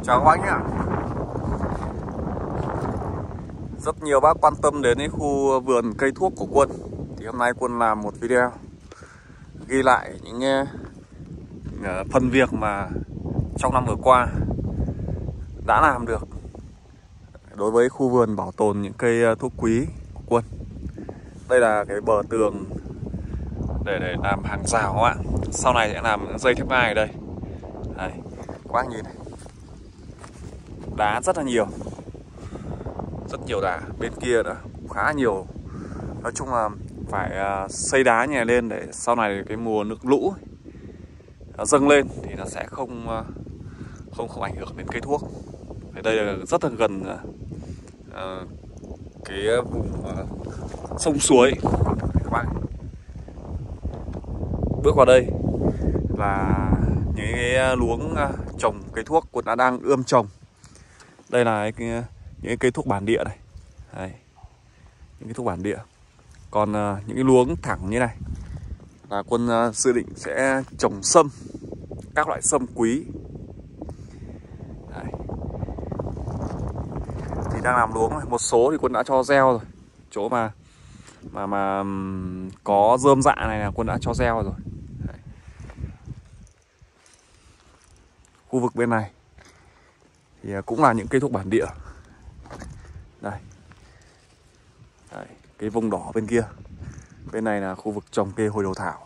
Chào các bác nhé. Rất nhiều bác quan tâm đến cái khu vườn cây thuốc của Quân. Thì hôm nay Quân làm một video ghi lại những phần việc mà trong năm vừa qua đã làm được đối với khu vườn bảo tồn những cây thuốc quý của Quân. Đây là cái bờ tường để làm hàng rào các bạn. Sau này sẽ làm dây thép gai ở đây. Đây, các bác nhìn này. Đá rất là nhiều. Rất nhiều đá. Bên kia đã khá nhiều. Nói chung là phải xây đá nhà lên để sau này cái mùa nước lũ nó dâng lên thì nó sẽ không ảnh hưởng đến cây thuốc. Ở đây là rất là gần cái vùng sông suối các bạn. Bước vào đây là những cái luống trồng cây thuốc Quân đã đang ươm trồng. Đây là những cây thuốc bản địa này. Đây, những cái thuốc bản địa. Còn những cái luống thẳng như này là Quân dự định sẽ trồng sâm, các loại sâm quý. Đây. Thì đang làm luống này. Một số thì Quân đã cho gieo rồi. Chỗ mà có rơm rạ này là Quân đã cho gieo rồi. Đấy. Khu vực bên này thì cũng là những cây thuốc bản địa. Đây. Đấy, cái vùng đỏ bên kia. Bên này là khu vực trồng cây hồi đầu thảo.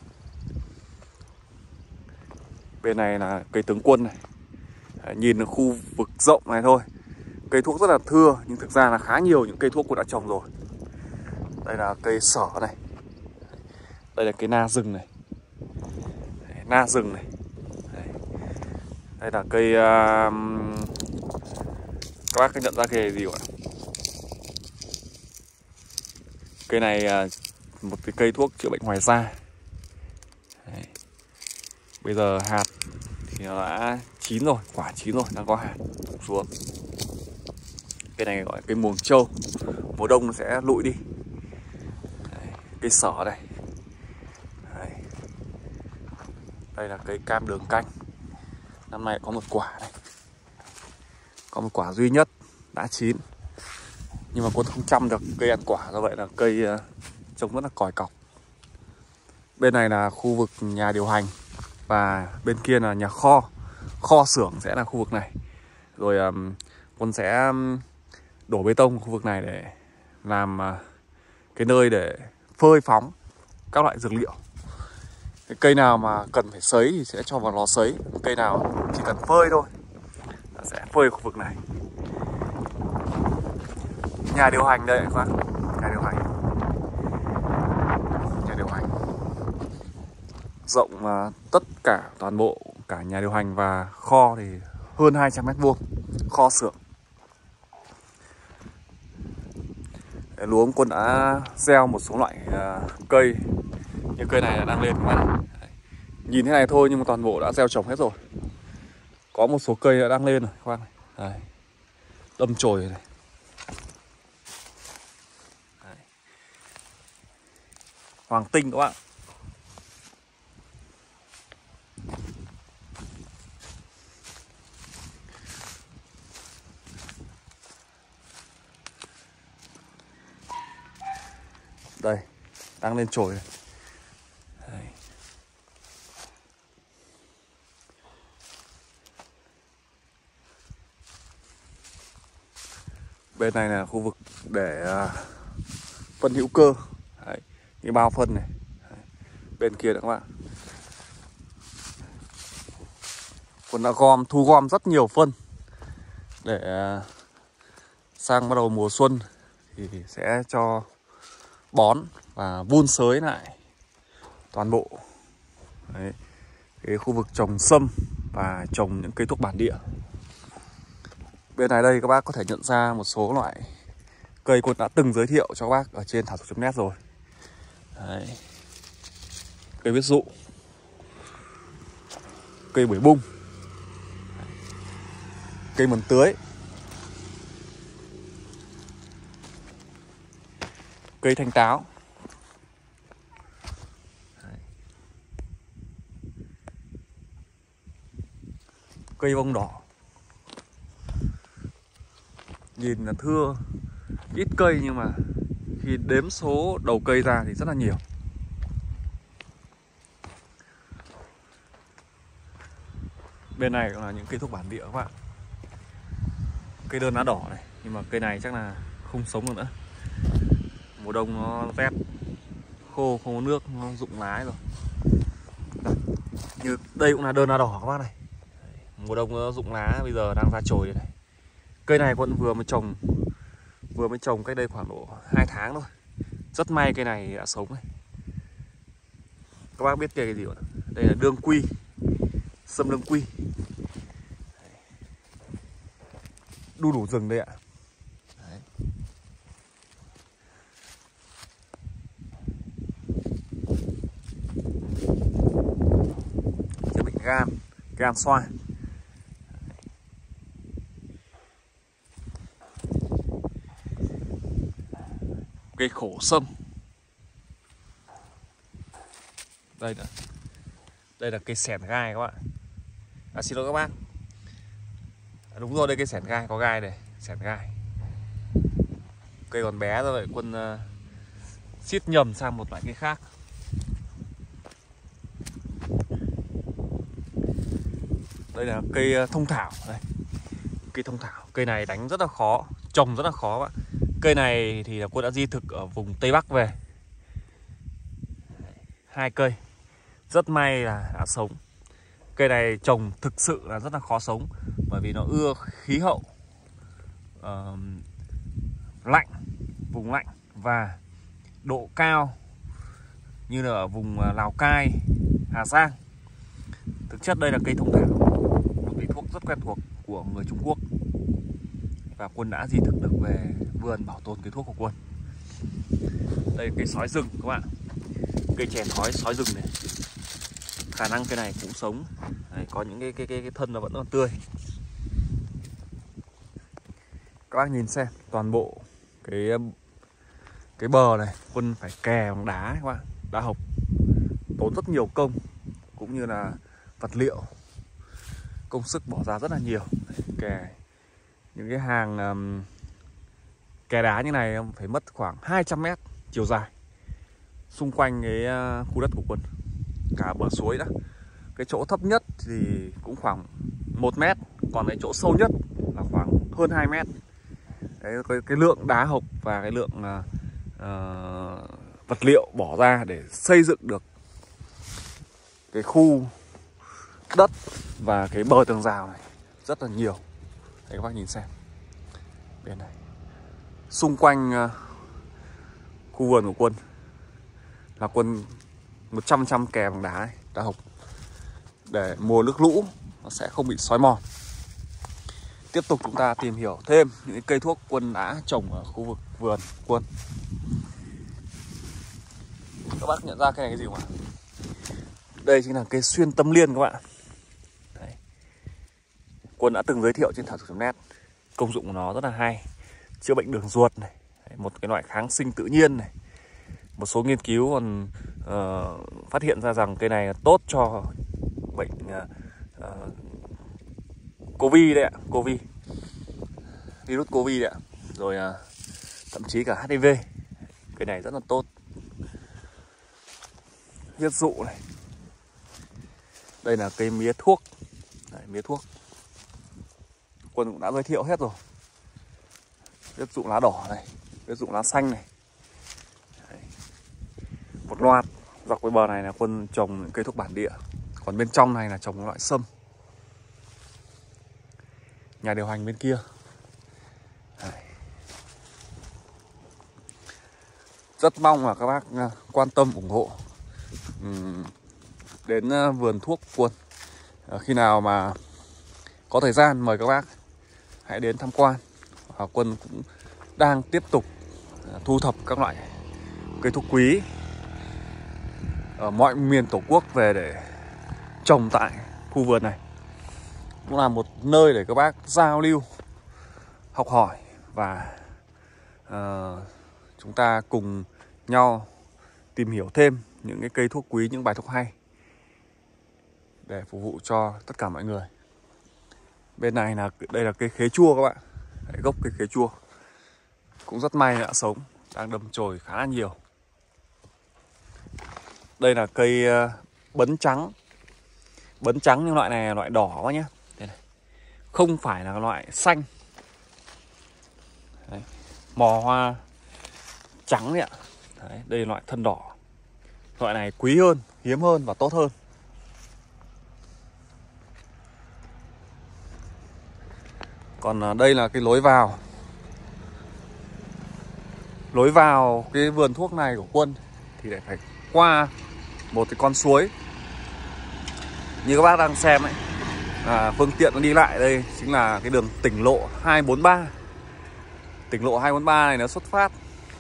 Bên này là cây tướng Quân này. Đấy, nhìn khu vực rộng này thôi, cây thuốc rất là thưa, nhưng thực ra là khá nhiều những cây thuốc Quân đã trồng rồi. Đây là cây sở này. Đây là cây na rừng này. Đấy, na rừng này. Đây là cây các bác nhận ra cây gì gọi? Cây này một cái cây thuốc chữa bệnh ngoài da. Đấy. Bây giờ hạt thì nó đã chín rồi, quả chín rồi, đang có hạt xuống. Cây này gọi là cây muồng trâu. Mùa đông nó sẽ lụi đi. Đấy. Cây sở đây. Đấy. Đây là cây cam đường canh. Năm nay có một quả này. Có một quả duy nhất đã chín. Nhưng mà Quân không chăm được cây ăn quả, do vậy là cây trông rất là còi cọc. Bên này là khu vực nhà điều hành. Và bên kia là nhà kho. Kho xưởng sẽ là khu vực này. Rồi Quân sẽ đổ bê tông khu vực này để làm cái nơi để phơi phóng các loại dược liệu. Cái cây nào mà cần phải sấy thì sẽ cho vào lò sấy. Cây nào chỉ cần phơi thôi sẽ phơi khu vực này. Nhà điều hành đây các bác. Nhà điều hành. Nhà điều hành rộng tất cả toàn bộ cả nhà điều hành và kho thì hơn 200 m². Kho xưởng. Luống Quân đã gieo một số loại cây. Như cây này đang lên các bạn. Nhìn thế này thôi nhưng mà toàn bộ đã gieo trồng hết rồi. Có một số cây đã đang lên rồi các bạn. Đây. Đâm chồi này. Đây. Hoàng tinh các bạn. Đây, đang lên chồi này. Đây. Bên này là khu vực để phân hữu cơ. Đấy, cái bao phân này. Đấy. Bên kia nữa các bạn. Quân đã thu gom rất nhiều phân để sang bắt đầu mùa xuân thì sẽ cho bón và vun sới lại toàn bộ. Đấy, cái khu vực trồng sâm và trồng những cây thuốc bản địa. Bên này đây các bác có thể nhận ra một số loại cây Quân đã từng giới thiệu cho các bác ở trên thảo dược.net rồi. Đấy. Cây huyết dụ, cây bưởi bung, cây mần tưới, cây thanh táo. Cây bông đỏ. Nhìn là thưa, ít cây nhưng mà khi đếm số đầu cây ra thì rất là nhiều. Bên này cũng là những cây thuốc bản địa các bạn. Cây đơn lá đỏ này, nhưng mà cây này chắc là không sống được nữa. Mùa đông nó rét, khô, không có nước, nó rụng lá rồi. Như đây cũng là đơn lá đỏ các bác này. Mùa đông nó rụng lá, bây giờ đang ra chồi này. Cây này Quân vừa mới trồng cách đây khoảng độ 2 tháng thôi. Rất may cây này đã sống này. Các bác biết cây gì không? Đây là đương quy, sâm đương quy. Đu đủ rừng đây ạ. Đấy. Chữa bệnh gan xoài. Cây khổ sâm. Đây là cây sẻn gai các bạn. Xin lỗi các bác. Đúng rồi, đây cây sẻn gai, có gai này, sẻn gai. Cây còn bé rồi, Quân ship nhầm sang một loại cây khác. Đây là cây thông thảo đây. Cây thông thảo, cây này đánh rất là khó, trồng rất là khó bạn. Cây này thì Quân đã di thực ở vùng Tây Bắc về. 2 cây. Rất may là đã sống. Cây này trồng thực sự là rất là khó sống, bởi vì nó ưa khí hậu lạnh, vùng lạnh và độ cao như là ở vùng Lào Cai, Hà Giang. Thực chất đây là cây thông thảo, một cây thuốc rất quen thuộc của người Trung Quốc. Và Quân đã di thực được về vườn bảo tồn cây thuốc của Quân. Đây cây sói rừng các bạn. Cây chè sói rừng này. Khả năng cây này cũng sống. Đấy, có những cái thân nó vẫn còn tươi. Các bác nhìn xem, toàn bộ cái bờ này Quân phải kè bằng đá các bạn, đá hộc. Tốn rất nhiều công cũng như là vật liệu, công sức bỏ ra rất là nhiều. Kè những cái hàng kè đá như này phải mất khoảng 200 mét chiều dài xung quanh cái khu đất của Quân, cả bờ suối đó. Cái chỗ thấp nhất thì cũng khoảng 1 mét, còn cái chỗ sâu nhất là khoảng hơn 2 mét. Đấy, cái lượng đá hộc và cái lượng vật liệu bỏ ra để xây dựng được cái khu đất và cái bờ tường rào này rất là nhiều. Đấy, các bác nhìn xem bên này, xung quanh khu vườn của Quân là Quân 100% kè bằng đá này, đá hộc, để mùa nước lũ nó sẽ không bị xói mòn. Tiếp tục chúng ta tìm hiểu thêm những cây thuốc Quân đã trồng ở khu vực vườn Quân. Các bác nhận ra cây này cái gì không ạ? Đây chính là cây xuyên tâm liên các bạn. Đấy. Quân đã từng giới thiệu trên thảo dược.net. Công dụng của nó rất là hay, chữa bệnh đường ruột này. Đấy, một cái loại kháng sinh tự nhiên này. Một số nghiên cứu còn phát hiện ra rằng cây này tốt cho bệnh Covid đấy ạ, Covid, virus Covid đấy ạ. Rồi thậm chí cả HIV. Cây này rất là tốt. Huyết dụ này. Đây là cây mía thuốc. Đấy, mía thuốc Quân cũng đã giới thiệu hết rồi. Huyết dụ lá đỏ này, huyết dụ lá xanh này. Đấy. Một loạt dọc cái bờ này là Quân trồng những cây thuốc bản địa. Còn bên trong này là trồng loại sâm. Nhà điều hành bên kia. Đấy. Rất mong là các bác quan tâm ủng hộ đến vườn thuốc Quân. Khi nào mà có thời gian mời các bác hãy đến tham quan. Quân cũng đang tiếp tục thu thập các loại cây thuốc quý ở mọi miền Tổ quốc về để trồng tại khu vườn này. Cũng là một nơi để các bác giao lưu, học hỏi và chúng ta cùng nhau tìm hiểu thêm những cái cây thuốc quý, những bài thuốc hay để phục vụ cho tất cả mọi người. Bên này là đây là cây khế chua các bạn. gốc cây khế chua cũng rất may đã sống, đang đâm chồi khá là nhiều. Đây là cây bấn trắng. Bấn trắng nhưng loại này là loại đỏ quá nhé. Đây này. Không phải là loại xanh. Đấy. Mò hoa trắng đấy ạ. Đấy, đây là loại thân đỏ. Loại này quý hơn, hiếm hơn và tốt hơn. Còn đây là cái lối vào. Lối vào cái vườn thuốc này của Quân thì lại phải qua một cái con suối. Như các bác đang xem ấy, phương tiện nó đi lại đây chính là cái đường tỉnh lộ 243. Tỉnh lộ 243 này nó xuất phát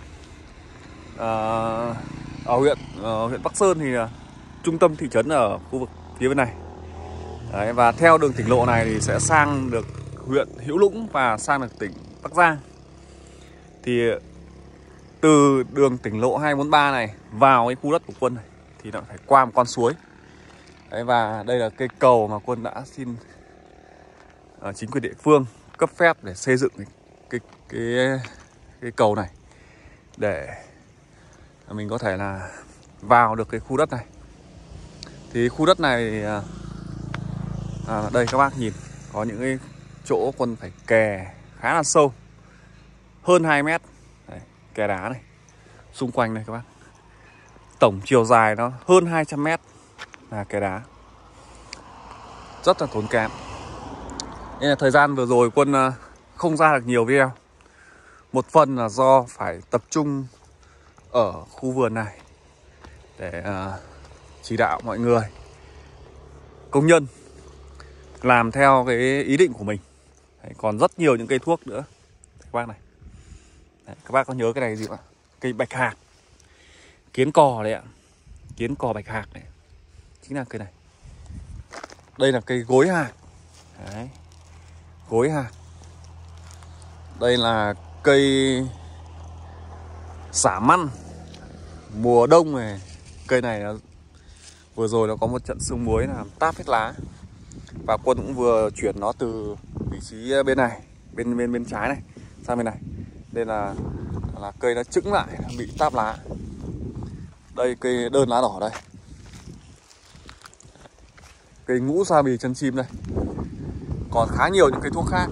ở huyện Bắc Sơn, thì trung tâm thị trấn ở khu vực phía bên này. Đấy, và theo đường tỉnh lộ này thì sẽ sang được huyện Hữu Lũng và sang được tỉnh Bắc Giang. Thì từ đường tỉnh lộ 243 này vào cái khu đất của Quân này thì nó phải qua một con suối. Đấy, và đây là cây cầu mà Quân đã xin chính quyền địa phương cấp phép để xây dựng cái cầu này để mình có thể là vào được cái khu đất này. Thì khu đất này đây các bác nhìn, có những cái chỗ Quân phải kè khá là sâu, hơn 2 mét. Đấy, kè đá này xung quanh này các bác. Tổng chiều dài nó hơn 200 mét là kè đá, rất là tốn kém. Nên là thời gian vừa rồi Quân không ra được nhiều video. Một phần là do phải tập trung ở khu vườn này để chỉ đạo mọi người, công nhân làm theo cái ý định của mình. Đấy, còn rất nhiều những cây thuốc nữa các bác này. Đấy, các bác có nhớ cái này gì không ạ? Cây bạch hạc, kiến cò đấy ạ. Kiến cò bạch hạc này chính là cây này. Đây là cây gối hạc. Đấy, gối hạc. Đây là cây xả măn mùa đông này. Cây này nó, vừa rồi nó có một trận sương muối làm táp hết lá. Và Quân cũng vừa chuyển nó từ vị trí bên này, bên trái này sang bên này. Đây là cây nó chững lại, bị táp lá. Đây cây đơn lá đỏ đây. Cây ngũ sa bì chân chim đây. Còn khá nhiều những cây thuốc khác.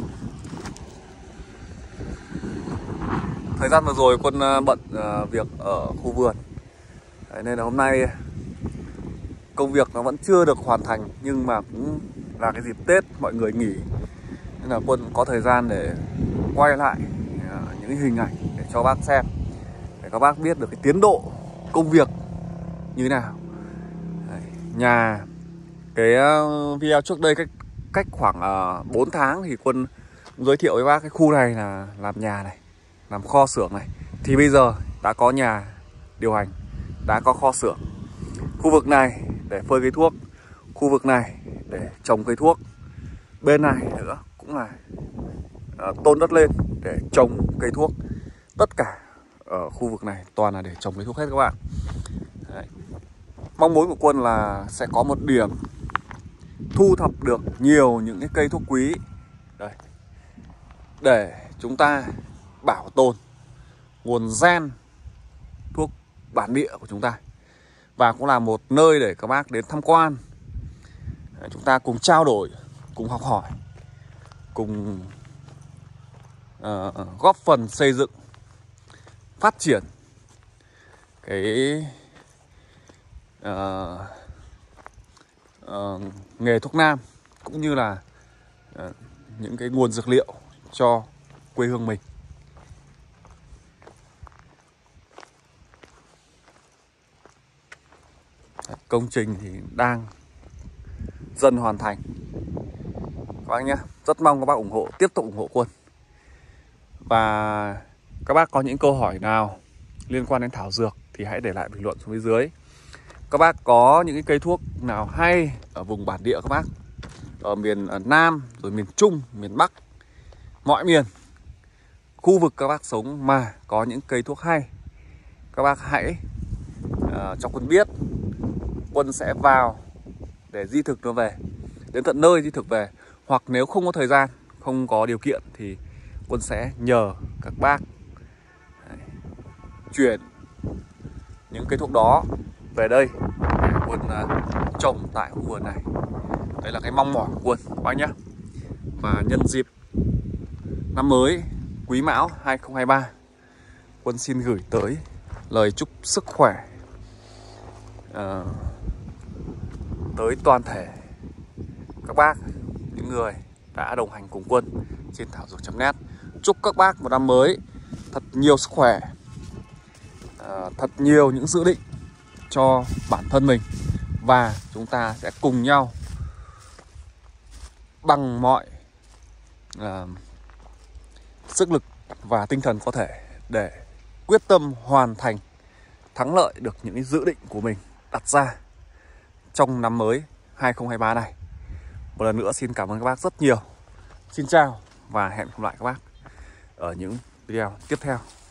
Thời gian vừa rồi Quân bận việc ở khu vườn. Đấy, nên là hôm nay công việc nó vẫn chưa được hoàn thành, nhưng mà cũng là cái dịp Tết mọi người nghỉ, nên là Quân có thời gian để quay lại những cái hình ảnh để cho bác xem, để các bác biết được cái tiến độ công việc như thế nào. Đấy, nhà cái video trước đây cách khoảng 4 tháng thì Quân giới thiệu với bác cái khu này là làm nhà này, làm kho xưởng này. Thì bây giờ đã có nhà điều hành, đã có kho xưởng. Khu vực này để phơi cây thuốc, khu vực này để trồng cây thuốc, bên này nữa cũng là tôn đất lên để trồng cây thuốc. Tất cả ở khu vực này toàn là để trồng cây thuốc hết các bạn. Đấy. Mong muốn của Quân là sẽ có một điểm thu thập được nhiều những cái cây thuốc quý đây, để chúng ta bảo tồn nguồn gen thuốc bản địa của chúng ta. Và cũng là một nơi để các bác đến tham quan, chúng ta cùng trao đổi, cùng học hỏi, cùng góp phần xây dựng, phát triển cái nghề thuốc nam, cũng như là những cái nguồn dược liệu cho quê hương mình. Công trình thì đang dần hoàn thành các bác nhé. Rất mong các bác ủng hộ, tiếp tục ủng hộ Quân. Và các bác có những câu hỏi nào liên quan đến thảo dược thì hãy để lại bình luận xuống phía dưới. Các bác có những cái cây thuốc nào hay ở vùng bản địa các bác, ở miền Nam, rồi miền Trung, miền Bắc, mọi miền khu vực các bác sống mà có những cây thuốc hay, các bác hãy cho Quân biết. Quân sẽ vào để di thực nó về, đến tận nơi di thực về. Hoặc nếu không có thời gian, không có điều kiện thì Quân sẽ nhờ các bác chuyển những cây thuốc đó về đây để Quân trồng tại khu vườn này. Đây là cái mong mỏi của Quân các bác nhé. Và nhân dịp năm mới Quý Mão 2023, Quân xin gửi tới lời chúc sức khỏe tới toàn thể các bác, những người đã đồng hành cùng Quân trên thảo dược.net. Chúc các bác một năm mới thật nhiều sức khỏe, thật nhiều những dự định cho bản thân mình, và chúng ta sẽ cùng nhau bằng mọi sức lực và tinh thần có thể để quyết tâm hoàn thành thắng lợi được những dự định của mình đặt ra trong năm mới 2023 này. Một lần nữa xin cảm ơn các bác rất nhiều. Xin chào và hẹn gặp lại các bác ở những video tiếp theo.